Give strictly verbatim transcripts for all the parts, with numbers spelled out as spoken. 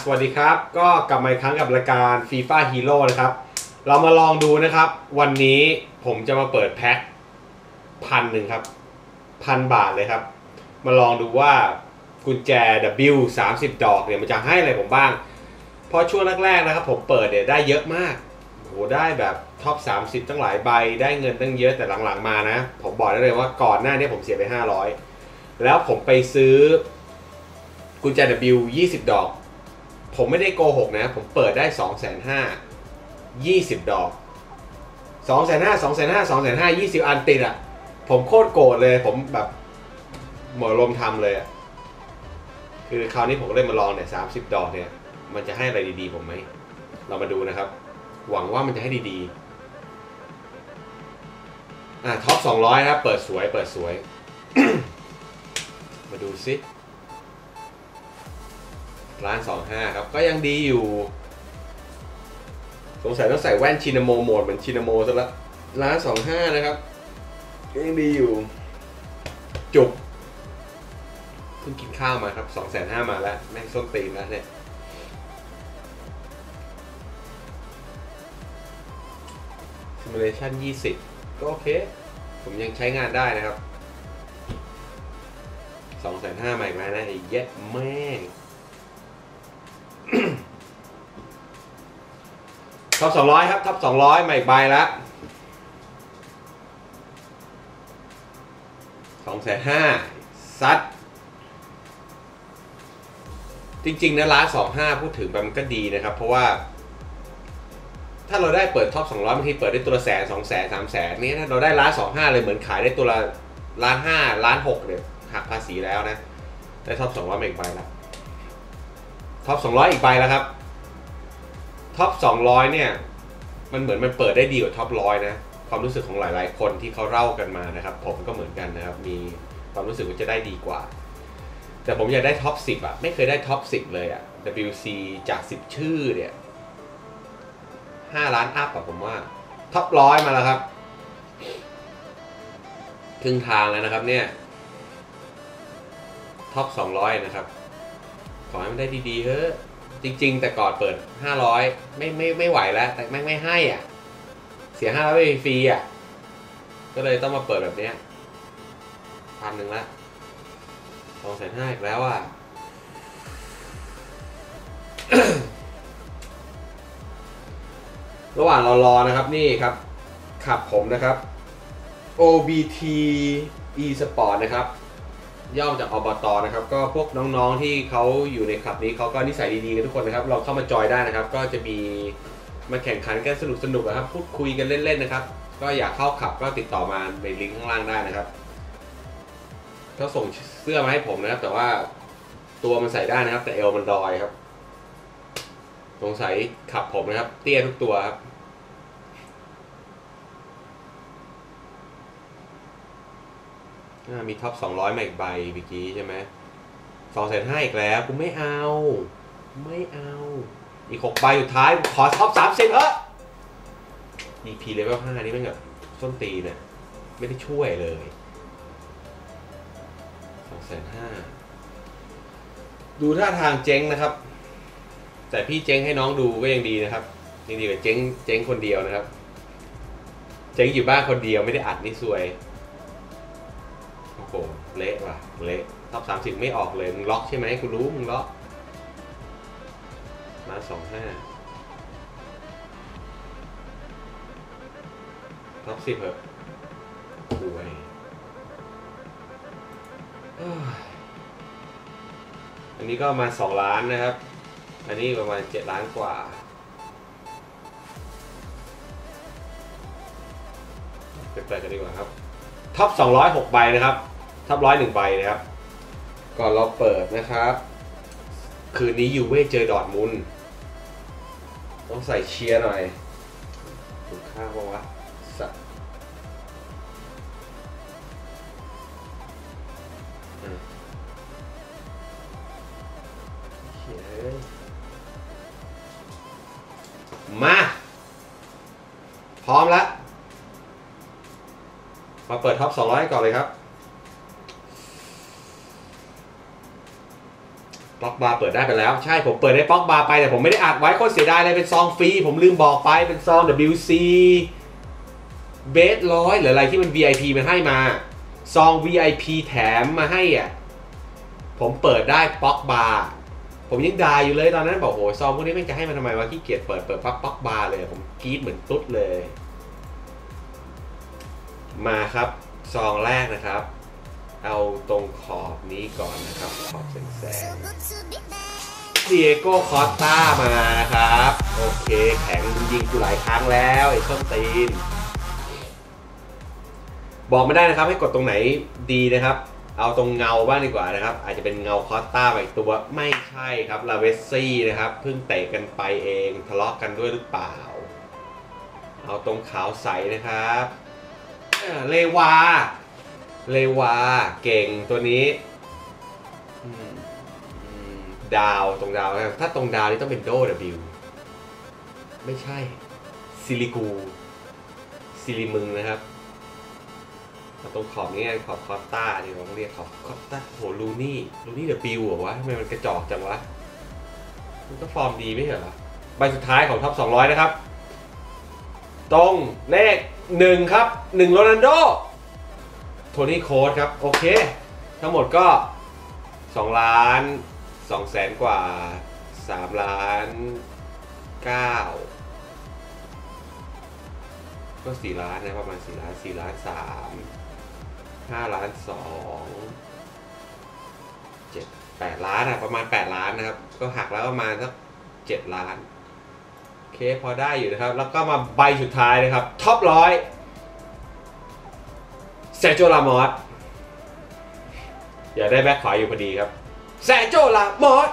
สวัสดีครับก็กลับมาอีกครั้งกับรายการ FIFA Hero นะครับเรามาลองดูนะครับวันนี้ผมจะมาเปิดแพ็คพันหนึ่งครับพันบาทเลยครับมาลองดูว่ากุญแจ ดับเบิลยู สามสิบ ดอกเนี่ยมันจะให้อะไรผมบ้างเพราะช่วงแรกๆนะครับผมเปิดเนี่ยได้เยอะมากโหได้แบบท็อปสามสิบตั้งหลายใบได้เงินตั้งเยอะแต่หลังๆมานะผมบอกได้เลยว่าก่อนหน้านี้ผมเสียไปห้าร้อยแล้วผมไปซื้อกุญแจ ดับเบิลยู ยี่สิบ ดอกผมไม่ได้โกหกนะผมเปิดได้ สองแสนห้าหมื่น ยี่สิบ ดอก สองแสนห้าหมื่น สองแสนห้าหมื่น สองแสนห้าหมื่น ยี่สิบ อันติดอ่ะผมโคตรโกรธเลยผมแบบหมดลมทำเลยอ่ะคือคราวนี้ผมก็เลยมาลองเนี่ยสามสิบดอกเนี่ยมันจะให้อะไรดีๆผมไหมเรามาดูนะครับหวังว่ามันจะให้ดีๆอ่ะท็อปสองร้อยครับเปิดสวยเปิดสวย มาดูซิร้านสองห้าครับก็ยังดีอยู่สงสัยต้องใส่แว่นชินาโมโหมดเหมือนชินาโมซะละร้านสองห้านะครับก็ยังดีอยู่จุกเพิ่งกินข้าวมาครับสองแสนห้ามาแล้วแม่งส้นตีนแล้วเนี่ยซิมูเลชั่นยี่สิบก็โอเคผมยังใช้งานได้นะครับสองแสนห้ามาอีกแล้วนะไอ้เย็ดแม่งท็อปสองร้อยครับท็อปสองร้อยใหม่ใบแล้วสองแสนห้าซัดจริงๆนะร้านสองห้าพูดถึงไปมันก็ดีนะครับเพราะว่าถ้าเราได้เปิดท็อปสองร้อยบางทีเปิดได้ตัวละแสนสองแสนสามแสนนี่ถ้าเราได้ร้านสองห้าเลยเหมือนขายได้ตัวละล้านห้าล้านหกเนี่ยหักภาษีแล้วนะได้ท็อปสองร้อยมาอีกใบแล้วท็อปสองร้อยอีกใบแล้วครับท็อปสองร้อยเนี่ยมันเหมือนมันเปิดได้ดีกว่าท็อปร้อยนะความรู้สึกของหลายๆคนที่เขาเล่ากันมานะครับผมก็เหมือนกันนะครับมีความรู้สึกว่าจะได้ดีกว่าแต่ผมอยากได้ท็อปสิบอ่ะไม่เคยได้ท็อปสิบเลยอ่ะ ดับเบิลยู ซี จากสิบชื่อเนี่ยห้าล้านอัพอ่ะผมว่าท็อปร้อยมาแล้วครับครึ่งทางแล้วนะครับเนี่ยท็อปสองร้อยนะครับขอให้มันได้ดีๆเฮ้ยจริงๆแต่ก่อนเปิดห้าร้อยไม่ไม่ไม่ไหวแล้วแต่ไม่ไม่ให้อ่ะเสียห้าร้อยไปฟรีอ่ะก็เลยต้องมาเปิดแบบเนี้ยพันหนึ่งละสองแสนห้าอีกแล้วอ่ะ ระหว่างเรารอนะครับนี่ครับขับผมนะครับ โอ บี ที e-sport นะครับย่อมาจากอบต.นะครับก็พวกน้องๆที่เขาอยู่ในคลับนี้เขาก็นิสัยดีๆกันทุกคนนะครับลองเข้ามาจอยได้นะครับก็จะมีมาแข่งขันกันสนุกๆนะครับพูดคุยกันเล่นๆนะครับก็อยากเข้าคลับก็ติดต่อมาในลิงก์ข้างล่างได้นะครับก็ส่งเสื้อมาให้ผมนะครับแต่ว่าตัวมันใส่ได้นะครับแต่เอวมันดอยครับสงสัยขับผมนะครับเตี้ยทุกตัวครับมีท็อปสองร้อยมาอีกใบเมื่อกี้ใช่ไหมสองแสนห้าอีกแล้วกูไม่เอาไม่เอาอีกหกใบสุดท้ายขอท็อปสามสิบเออ ดี พี เลเวลห้านี่มันแบบส้นตีเนี่ยไม่ได้ช่วยเลยสองแสนห้าดูท่าทางเจ๊งนะครับแต่พี่เจ๊งให้น้องดูก็ยังดีนะครับยังดีกว่าเจ๊งเจ๊งคนเดียวนะครับเจ๊งอยู่บ้านคนเดียวไม่ได้อัดนี่ซวยโอ้โหเละว่ะเละท็อปสามสิบไม่ออกเลยมึงล็อกใช่ไหมกูรู้มึงล็อกมาสองห้าท็อปสิบเหรอป่วยอันนี้ก็มาสองล้านนะครับอันนี้ประมาณเจ็ดล้านกว่าไปเปิดกันดีกว่าครับท็อปสองร้อยหกใบนะครับท็อปร้อยหนึ่งใบนะครับก่อนเราเปิดนะครับคืนนี้ยูเว่เจอดอร์ทมุนด์ต้องใส่เชียร์หน่อยถูกค่าป่าววะสัตว์มาพร้อมแล้วมาเปิดท็อปสองร้อยก่อนเลยครับป๊อกบาร์เปิดได้ไปแล้วใช่ผมเปิดได้ป๊อกบาร์ไปแต่ผมไม่ได้อัดไว้โคตรเสียดายเลยเป็นซองฟรีผมลืมบอกไปเป็นซอง ดับเบิลยู ซี เบสร้อยหรืออะไรที่มัน วี ไอ พี มันให้มาซอง วี ไอ พี แถมมาให้อ่ะผมเปิดได้ป๊อกบาร์ผมยังด่าอยู่เลยตอนนั้นบอกโหซองพวกนี้ไม่จะให้มันทำไมวะขี้เกียจเปิดเปิดปั๊บป๊อกบาร์เลยผมกรี๊ดเหมือนตุ๊ดเลยมาครับซองแรกนะครับเอาตรงขอบนี้ก่อนนะครับขอบแสงๆเดียโก้คอสตามานะครับโอเคแข็งยิงกูหลายครั้งแล้วไอ้ส้นตีนบอกไม่ได้นะครับให้กดตรงไหนดีนะครับเอาตรงเงาบ้างดีกว่านะครับอาจจะเป็นเงาคอสตาอีกตัวไม่ใช่ครับลาเวสซี่นะครับเพิ่งเตะกันไปเองทะเลาะกันด้วยหรือเปล่าเอาตรงขาวใสนะครับเลวาเลวาเก่งตัวนี้ดาวตรงดาวถ้าตรงดาวนี่ต้องเป็นโด W ไม่ใช่ซิลิกูซิลิมึงนะครับตรงขอบนี้ขอบคอสต้าที่เราเรียกขอบคอสต้าโหลูนี่ลูนี่ W เหรอวะทำไมมันกระจอกจังวะมันก็ฟอร์มดีไม่เหรอใบสุดท้ายของท็อปสองร้อยนะครับตรงเลขหนึ่งครับหนึ่งโรนัลโดโทนี่โค้ดครับโอเคทั้งหมดก็สองล้านสองแสนกว่าสามล้านเก้าก็สี่ล้านนะประมาณสี่ล้านสี่ล้านสามห้าล้านสองเจ็ดแปดล้านอะประมาณแปดล้านนะครับก็หักแล้วประมาณสักเจ็ดล้านโอเคพอได้อยู่นะครับแล้วก็มาใบสุดท้ายนะครับท็อปร้อยเซโจลามอสอย่าได้แบ็คขวาอยู่พอดีครับเซโจลามอส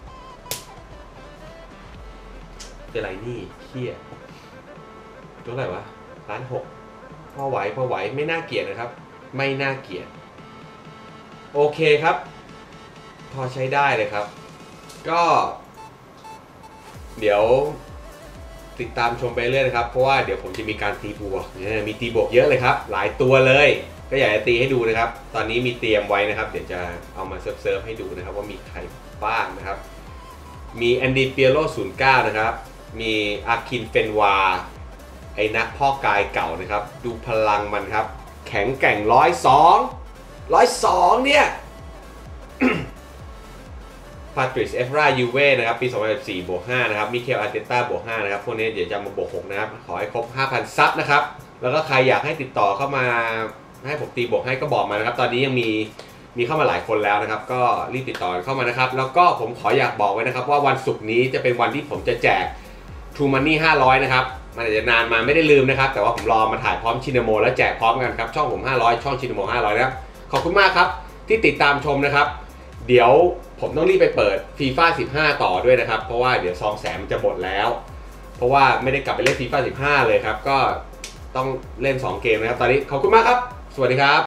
เป็นไรนี่เขี้ยตัวอะไรวะล้านหกพอไหวพอไหวไม่น่าเกลียดนะครับไม่น่าเกลียดโอเคครับพอใช้ได้เลยครับก็เดี๋ยวติดตามชมไปเรื่อยนะครับเพราะว่าเดี๋ยวผมจะมีการตีบวกมีตีบวกเยอะเลยครับหลายตัวเลยก็อยากจะตีให้ดูนะครับตอนนี้มีเตรียมไว้นะครับเดี๋ยวจะเอามาเซิร์ฟๆให้ดูนะครับว่ามีใครบ้างนะครับมีแอนดี้เปียโรศูนย์เก้านะครับมีอาคินเฟนวาไอ้นักพ่อกายเก่านะครับดูพลังมันครับแข็งแกร่งร้อยสองร้อยสองเนี่ยพาทริสเอฟรายูเว่นะครับปีสองพันสิบสี่บวกห้านะครับมิเคลอาร์เตต้าบวกห้านะครับพวกนี้เดี๋ยวจะมาบวกหกนะครับขอให้ครบ ห้าพัน ซับนะครับแล้วก็ใครอยากให้ติดต่อเข้ามาให้ผมตีบวกให้ก็บอกมานะครับตอนนี้ยังมีมีเข้ามาหลายคนแล้วนะครับก็รีบติดต่อเข้ามานะครับแล้วก็ผมขออยากบอกไว้นะครับว่าวันศุกร์นี้จะเป็นวันที่ผมจะแจก True Money ห้าร้อยนะครับมันอาจจะนานมาไม่ได้ลืมนะครับแต่ว่าผมรอมาถ่ายพร้อมชินโมแล้วแจกพร้อมกันครับช่องผมห้าร้อยช่องชินโมห้าร้อยนะครับขอบคุณมากครับที่ติดตามชมนะครับเดี๋ยวผมต้องรีบไปเปิด ฟีฟ่า สิบห้า ต่อด้วยนะครับเพราะว่าเดี๋ยวซองแสนมันจะหมดแล้วเพราะว่าไม่ได้กลับไปเล่น ฟีฟ่า สิบห้า เลยครับก็ต้องเล่นสองเกมนะครับตอนนี้ขอบคุณมากครับสวัสดีครับ